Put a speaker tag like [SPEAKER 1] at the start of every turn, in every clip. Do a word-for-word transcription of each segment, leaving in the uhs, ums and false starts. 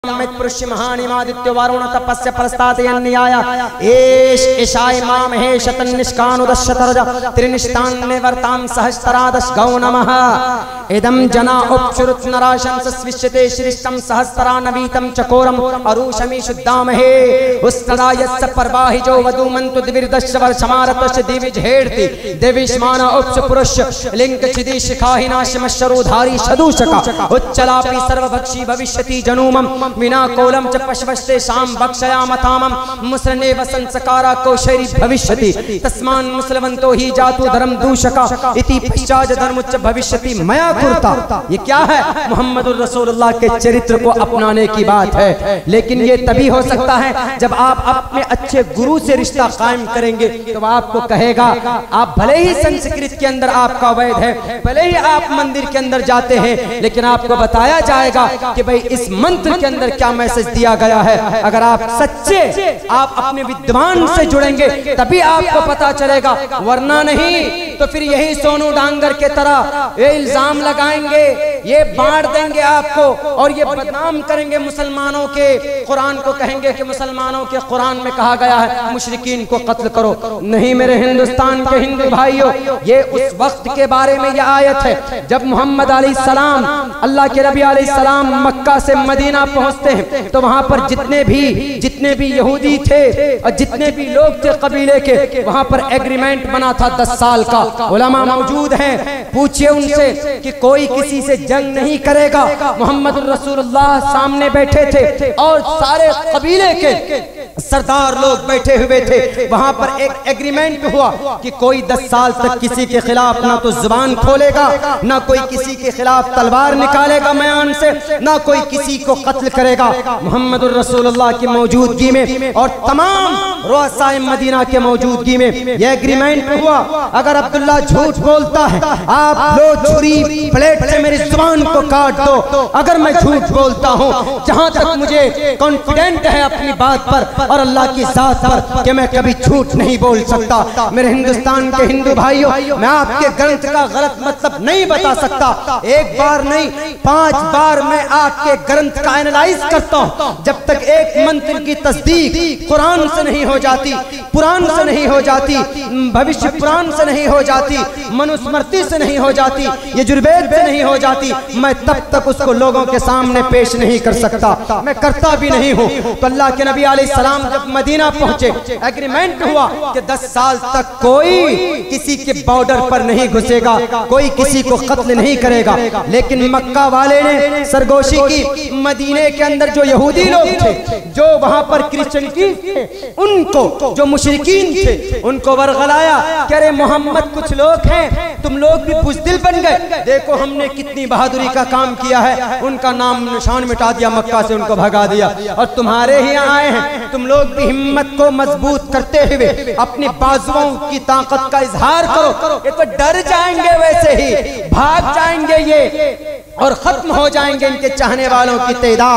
[SPEAKER 1] पुरुष महानिमादित्य वारुण तपस्य प्रस्तादयन्याय एष ईशाय माम हे शतन निष्कानुदशतरज त्रिनिष्ठान्ने वर्तां सहस्त्रादश गौ नमः इदं जना उपशुरुत नराशं सस्विष्यते श्रीष्टं सहस्रा नवीतं चकोरम अरुषमि शुद्धामहे उस्तदा यस्य परवाहिजो वधूमन्तु दिविर्दश वर्षमारतस्य दिविज हेर्ति देविष्मान उपस पुरुष लिंग चिदि शिखाहिनाशमशरुधारी सदूषका उच्चलापि सर्वभक्षी भविष्यति जनूमं विना कोलम च पशवस्ते शाम भक्षयामतामं मुसलने वसन सकारा कोशरी भविष्यति तस्मान मुसलवंतो ही जातु धर्म दूषका इति पश्चात धर्मुच्च भविष्यति मया कुर्ता। ये क्या है? मोहम्मदुर रसूलुल्लाह के चरित्र को अपनाने की बात है। लेकिन ये तभी हो सकता है जब आप अपने अच्छे गुरु से रिश्ता कायम करेंगे। तो आपको कहेगा, आप भले ही संस्कृत के अंदर आपका वैध है, भले ही आप मंदिर के अंदर जाते हैं, लेकिन आपको बताया जाएगा कि भाई इस मंत्र के अंदर क्या मैसेज दिया गया है। अगर आप सच्चे, आप अपने विद्वान से जुड़ेंगे तभी आपको पता चलेगा, वरना नहीं तो फिर यही सोनू डांगर के तरह ये इल्जाम लगाएंगे, ये बांट देंगे आपको और ये बदनाम करेंगे मुसलमानों के। कुरान को कहेंगे कि मुसलमानों के कुरान में कहा गया है मुशरिकीन को कत्ल करो। नहीं मेरे हिंदुस्तान के हिंदू भाइयों, ये उस वक्त के बारे में यह आयत है जब मोहम्मद अलैहिस्सलाम, अल्लाह के नबी अलैहिस्सलाम मक्का से मदीना पहुंचते हैं तो वहां पर जितने भी जितने भी यहूदी थे और जितने भी लोग थे कबीले के, वहां पर एग्रीमेंट बना था दस साल का। उलमा मौजूद हैं, पूछिए उनसे कि कोई किसी से जंग नहीं करेगा। मोहम्मद रसूलुल्लाह सामने बैठे थे और सारे कबीले के सरदार लोग बैठे हुए थे। वहां पर एक एग्रीमेंट हुआ कि कोई दस साल तक किसी के खिलाफ ना तो जुबान खोलेगा, ना कोई किसी के खिलाफ तलवार निकालेगा मयान से, ना कोई किसी को कत्ल करेगा। मोहम्मद रसूलुल्लाह की मौजूदगी में और तमाम रुअसाए मदीना के मौजूदगी में यह एग्रीमेंट हुआ, अगर अब्दुल्ला झूठ बोलता है आप लो छुरी प्लेट से मेरी जुबान को काट दो। अगर मैं झूठ बोलता हूँ, जहाँ तक मुझे कॉन्फिडेंट है अपनी बात पर और अल्लाह की जात पर कि मैं कभी झूठ नहीं बोल सकता। मेरे हिंदुस्तान के हिंदू भाइयों, मैं आपके ग्रंथ का गलत मतलब नहीं बता सकता। एक बार नहीं, पांच बार मैं आपके ग्रंथ का एनालाइज करता हूँ। जब तक एक मंत्र की तस्दीक कुरान से नहीं हो जाती, पुराण से नहीं हो जाती, भविष्य पुराण से नहीं हो जाती, मनुस्मृति से नहीं हो जाती, यजुर्वेद से नहीं हो जाती, मैं तब तक उसको लोगों के सामने पेश नहीं कर सकता। मैं करता भी नहीं हूँ। तो अल्लाह के नबी अलैहिस्सलाम जब मदीना पहुंचे, एग्रीमेंट हुआ कि दस साल तक कोई किसी के बॉर्डर पर नहीं घुसेगा, कोई किसी को कत्ल नहीं करेगा। लेकिन मक्का वाले ने सरगोशी की, मदीने के अंदर जो यहूदी लोग थे, जो वहां पर क्रिश्चियन थे, उनको, जो मुशरिकीन थे, उनको वरगलाया कि अरे मोहम्मद कुछ लोग हैं, तुम लोग भी बुज़दिल बन गए, देखो हमने कितनी बहादुरी का काम किया है। उनका नाम निशान मिटा दिया, मक्का से उनको भगा दिया और तुम्हारे ही आए हैं। तुम लोग भी हिम्मत को मजबूत करते हुए अपनी बाजुओं की ताकत का इजहार करो। ये तो डर जाएंगे, वैसे ही भाग जाएंगे ये और खत्म हो जाएंगे इनके चाहने वालों की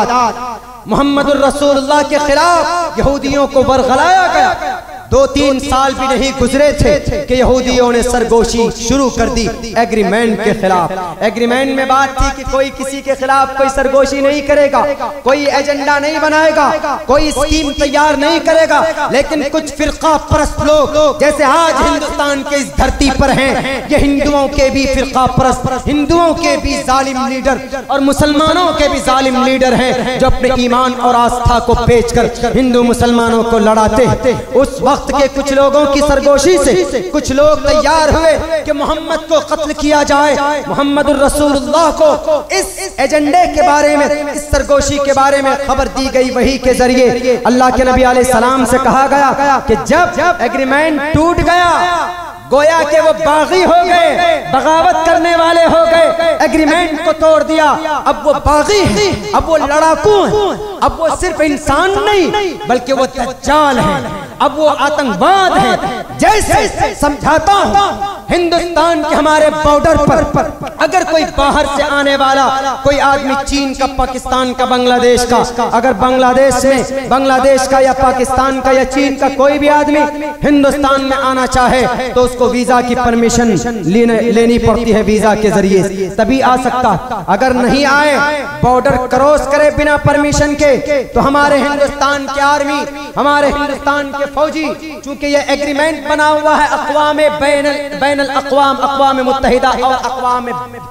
[SPEAKER 1] तादाद। मोहम्मदुर रसूलुल्लाह के खिलाफ यहूदियों को वरगलाया गया। दो तीन साल भी नहीं गुजरे थे कि यहूदियों ने सरगोशी शुरू कर दी एग्रीमेंट के खिलाफ। एग्रीमेंट में बात थी कि कोई किसी के खिलाफ कोई सरगोशी नहीं करेगा, कोई एजेंडा नहीं बनाएगा, कोई स्कीम तैयार नहीं करेगा। लेकिन कुछ फिरका परस्त लोग जैसे आज हिंदुस्तान के इस धरती पर हैं, ये हिंदुओं के भी फिरका परस्त, हिंदुओं के भी जालिम लीडर और मुसलमानों के भी जालिम लीडर हैं, जो अपने ईमान और आस्था को बेचकर हिंदू मुसलमानों को लड़ाते हैं। उस वक्त के कुछ लोगों की सरगोशी से कुछ लोग तैयार हुए कि मोहम्मद को कत्ल किया जाए। मोहम्मद रसूलुल्लाह को इस एजेंडे के बारे में, इस सरगोशी के बारे में खबर दी गई वही के जरिए। अल्लाह के नबी अलैहिस्सलाम से कहा गया कि जब एग्रीमेंट टूट गया, गोया के वो बागी हो गए, बगावत करने वाले हो गए, एग्रीमेंट को तोड़ दिया। अब वो बागी है, अब वो लड़ाकू है, अब वो सिर्फ इंसान नहीं बल्कि वो दज्जाल है, अब वो आतंकवाद है। जैसे समझाता हूँ हिंदुस्तान के हमारे बॉर्डर पर अगर कोई बाहर से आने वाला कोई आदमी चीन का, पाकिस्तान का, बांग्लादेश का, अगर बांग्लादेश में बांग्लादेश का या पाकिस्तान का या चीन का कोई भी आदमी हिंदुस्तान में आना चाहे तो उसको वीजा की परमिशन लेने लेनी पड़ती है, वीजा के जरिए तभी आ सकता। अगर नहीं आए, बॉर्डर क्रॉस करे बिना परमिशन के, तो हमारे हिंदुस्तान की आर्मी, हमारे हिंदुस्तान के फौजी, चूंकि ये एग्रीमेंट बना हुआ है अक़वाम बैनुल बैनुल अक़वाम, अक़वाम मुत्तहिदा और अक़वाम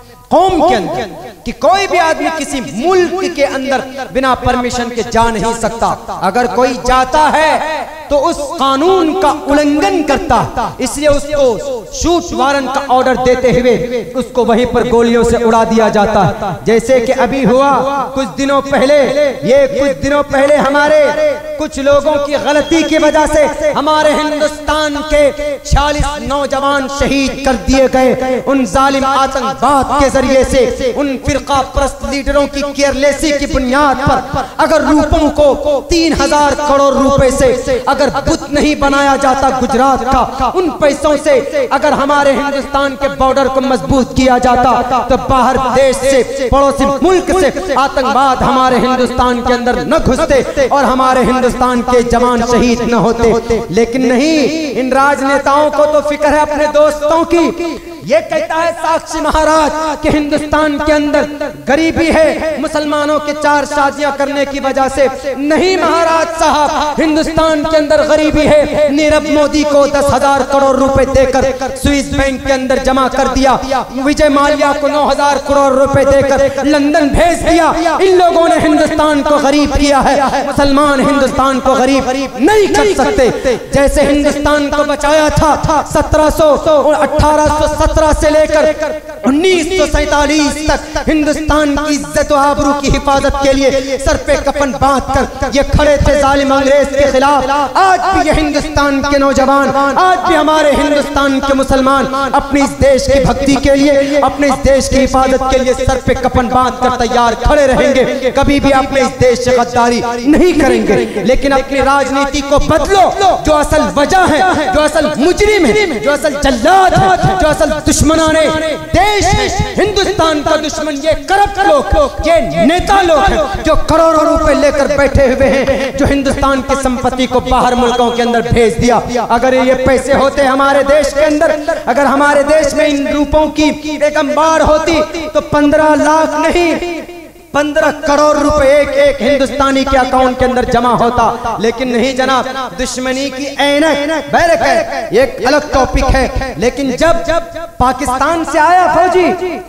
[SPEAKER 1] कौम के अंदर कि कोई भी आदमी किसी मुल्क के अंदर बिना परमिशन के जा नहीं सकता। अगर कोई जाता है तो उस कानून का उल्लंघन करता, इसलिए उसको शूट वारंट का ऑर्डर देते हुए उसको वहीं पर गोलियों से उड़ा दिया जाता। जैसे कि अभी हुआ कुछ दिनों पहले, ये कुछ दिनों पहले हमारे कुछ लोगों की गलती की वजह से हमारे हिंदुस्तान के छियालीस नौजवान शहीद कर दिए गए। उन जालिम आतंकवाद के जरिए से, उन फिरका परस्त लीडरों की केयरलेसी की बुनियाद पर अगर रूपों को तीन हजार करोड़ रुपए से अगर बुत नहीं बनाया जाता गुजरात का, उन पैसों से अगर हमारे हिंदुस्तान के बॉर्डर को मजबूत किया जाता तो बाहर देश से, पड़ोसी मुल्क से आतंकवाद हमारे हिंदुस्तान के अंदर न घुसते और हमारे हिंदुस्तान के जवान शहीद न होते। लेकिन नहीं, इन राजनेताओं को तो फिक्र है अपने दोस्तों की। ये कहता है साक्षी महाराज कि हिंदुस्तान के अंदर गरीबी है, मुसलमानों के चार शादियां करने की वजह से। नहीं महाराज साहब, हिंदुस्तान के अंदर गरीबी है। नीरव मोदी को दस हजार करोड़ रुपए देकर स्विस बैंक के अंदर जमा कर दिया, विजय माल्या को नौ हजार करोड़ रुपए देकर लंदन भेज दिया। इन लोगों ने हिंदुस्तान को गरीब किया है। मुसलमान हिंदुस्तान को गरीब नहीं कर सकते। जैसे हिंदुस्तान को बचाया था सत्रह सौ और अठारह सौ सत्रह से लेकर उन्नीस सौ सैतालीस तक हिंदुस्तान की इज्जत और आबरू की हिफाजत के लिए सर पे कफन बांध कर ये खड़े थे जालिम अंग्रेज के खिलाफ। आज भी ये हिंदुस्तान के नौजवान, आज भी हमारे हिंदुस्तान के मुसलमान अपने इस देश की भक्ति के लिए, अपने इस देश की हिफाजत के लिए सर पे कफन बांध कर तैयार खड़े रहेंगे। कभी भी अपने इस देश से गद्दारी नहीं करेंगे। लेकिन अपनी राजनीति को बदलो। जो असल वजह है, जो असल मुजरिम है, जो असल जल्लाद है, जो असल दुश्मनाने देश है, हिंदुस्तान का दुश्मन ये करप्ट लोग, ये नेता लोग हैं जो करोड़ों रुपए लेकर बैठे हुए हैं, जो हिंदुस्तान की संपत्ति को बाहर मुल्कों के अंदर भेज दिया। अगर ये पैसे होते हमारे देश के अंदर, अगर हमारे देश में इन रूपों की एक अंबार होती तो पंद्रह लाख नहीं, पंद्रह करोड़ रुपए एक एक हिंदुस्तानी के अकाउंट के अंदर जमा होता। लेकिन नहीं जनाब, दुश्मनी की ऐनक बैरक है, एक अलग टॉपिक है। लेकिन जब जब पाकिस्तान से आया फौजी,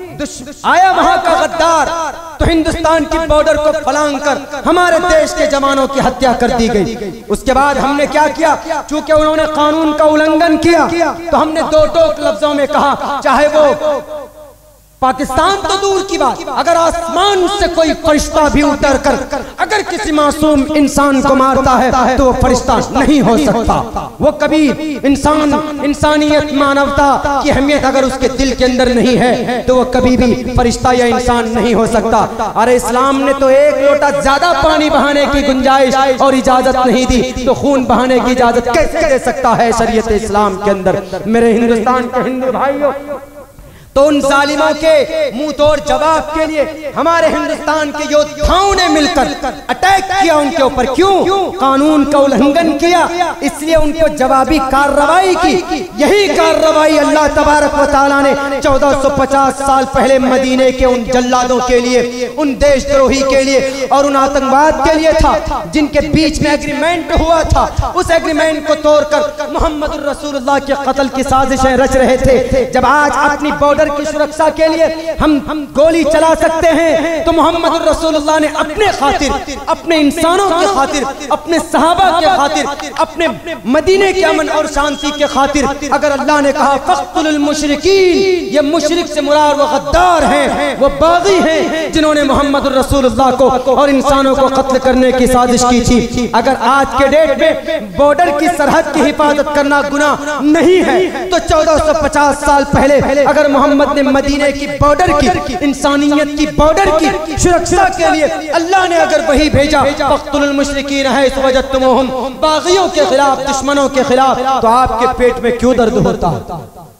[SPEAKER 1] आया वहां का गद्दार, तो हिंदुस्तान की बॉर्डर को फलांग कर हमारे देश के जवानों की हत्या कर दी गई। उसके बाद हमने क्या किया, चूंकि उन्होंने कानून का उल्लंघन किया तो हमने दो टोक लफ्जों में कहा, चाहे वो पाकिस्तान तो दूर की बात, अगर आसमान से कोई फरिश्ता भी उतर कर अगर किसी मासूम इंसान को मारता है तो वो फरिश्ता नहीं हो सकता। वो कभी इंसान, इंसानियत, मानवता की अहमियत अगर उसके दिल के अंदर नहीं है तो वो कभी भी फरिश्ता या इंसान नहीं हो सकता। अरे इस्लाम ने तो एक लोटा ज्यादा पानी बहाने की गुंजाइश और इजाजत नहीं दी, तो खून बहाने की इजाजत कैसे दे सकता है शरीयत इस्लाम के अंदर। मेरे हिंदुस्तान के हिंदू भाइयों, तो उन जालिमों के मुंह तोड़ जवाब के लिए हमारे हिंदुस्तान के योद्धाओं ने मिलकर अटैक किया उनके ऊपर। क्यों? कानून का उल्लंघन किया, इसलिए उनको जवाबी कार्रवाई की। यही कार्रवाई अल्लाह तबारक व तआला ने चौदह सौ पचास साल पहले मदीने के उन जल्लादों के लिए, उन देशद्रोही के लिए और उन आतंकवाद के लिए था, जिनके बीच में एग्रीमेंट हुआ था। उस एग्रीमेंट को तोड़कर मोहम्मद रसूलुल्लाह के कत्ल की साजिशें रच रहे थे। जब आज अपनी बॉर्डर की सुरक्षा के लिए हम हम गोली चला सकते हैं, तो मोहम्मद रसूलुल्लाह ने अपने खातिर, अपने इंसानों के खातिर, अपने सहाबा के खातिर, अपने मदीने के अमन और शांति के खातिर, अगर अल्लाह ने कहा फ़क़्तुलुल मुशरिकीन, ये मुशरिक से मुराद वो गद्दार हैं, वो बागी हैं जिन्होंने मोहम्मद रसूलुल्लाह को और इंसानों को कत्ल करने की साजिश की थी। अगर आज के डेट में बॉर्डर की सरहद की हिफाजत करना गुनाह नहीं है, तो चौदह सौ पचास साल पहले अगर मोहम्मद ने मदीने की बॉर्डर की, इंसानियत की बॉर्डर की सुरक्षा के लिए अल्लाह ने अगर वही भेजा, फ़क़्तुलुल मुशरिकीन है इस वजतमुहुम, बागियों के खिलाफ, दुश्मनों के खिलाफ, तो आपके पेट में क्यों दर्द होता?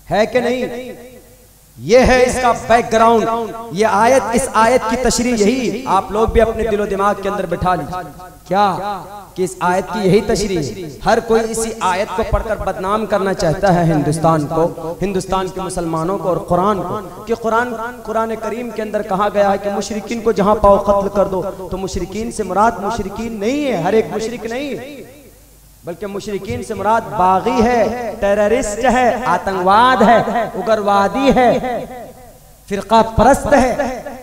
[SPEAKER 1] है कि नहीं? ये है इसका बैकग्राउंड। ये आयत, इस आयत की तशरीह यही आप लोग भी अपने दिलो दिमाग के अंदर बिठा लीजिए क्या कि इस आयत की यही तशरीह है। हर कोई इसी आयत को पढ़कर बदनाम करना चाहता है हिंदुस्तान को, हिंदुस्तान के मुसलमानों को और कुरान को, कि कुरान कुरान करीम के अंदर कहा गया है कि मुशरिकीन को जहां पाओ कत्ल कर दो। तो मुशरिकीन से मुराद मुशरिकीन नहीं है, हर एक मुशरिक नहीं है, बल्कि मुशरिकीन से मुराद बागी है, टेररिस्ट है, आतंकवाद है, उग्रवादी है, फिरका परस्त है।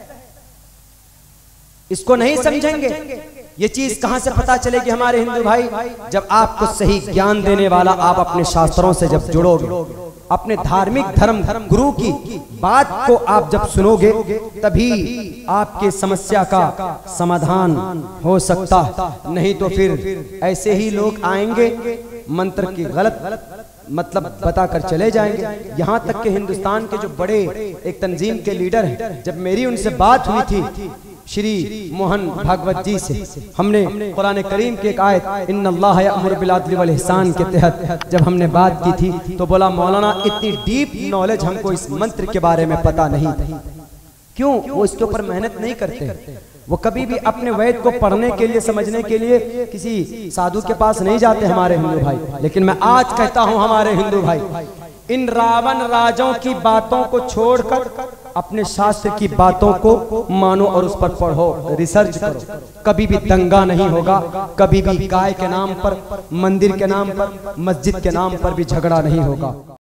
[SPEAKER 1] इसको नहीं समझेंगे। ये चीज कहां से पता चलेगी हमारे हिंदू भाई? जब आपको सही ज्ञान देने वाला आप अपने शास्त्रों से जब जुड़ोगे, अपने धार्मिक धर्म धर्म गुरु की बात को आप जब सुनोगे, तभी आपके समस्या का समाधान हो सकता। नहीं तो फिर ऐसे ही लोग आएंगे, मंत्र की गलत मतलब बताकर चले जाएंगे। यहाँ तक कि हिंदुस्तान के जो बड़े एक तंजीम के लीडर हैं, जब मेरी उनसे बात हुई थी श्री मोहन भागवत जी से, हमने कुरान करीम की एक आयत इन्नल्लाह यअमुरु बिल अदल वल इहसान के तहत जब हमने बात की थी, तो बोला मौलाना इतनी डीप नॉलेज हमको इस मंत्र के बारे में पता नहीं था। क्यों? वो इसके ऊपर मेहनत नहीं करते। वो कभी भी अपने वैद को पढ़ने के लिए, समझने के लिए किसी साधु के पास नहीं जाते हमारे हिंदू भाई। लेकिन मैं आज कहता हूं हमारे हिंदू भाई, इन रावण राजों की बातों को छोड़कर अपने शास्त्र की बातों को मानो और उस पर पढ़ो, रिसर्च करो। कभी भी दंगा नहीं होगा, कभी भी गाय के नाम पर, मंदिर के नाम पर, मस्जिद के नाम पर भी झगड़ा नहीं होगा।